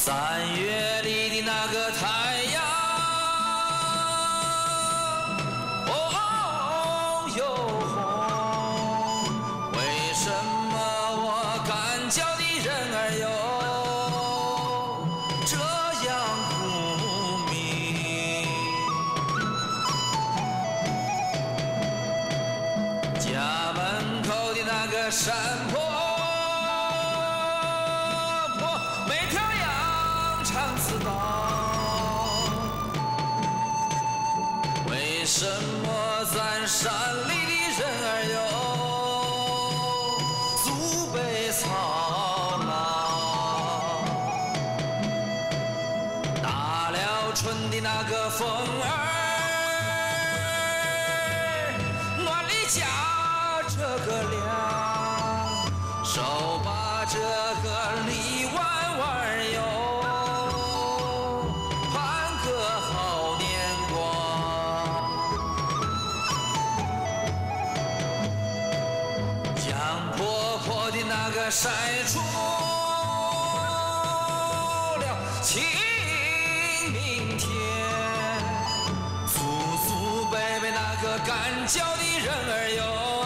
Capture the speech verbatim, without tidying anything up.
三月里的那个太阳，红又红，为什么我干焦的人儿有这样不明？家门口的那个山坡，长刺刀，为什么咱山里的人儿有祖辈操劳？打了春的那个风儿，暖里夹着个凉，手把这个李弯弯哟。那个晒出了清明天，祖祖辈辈那个干焦的人儿哟。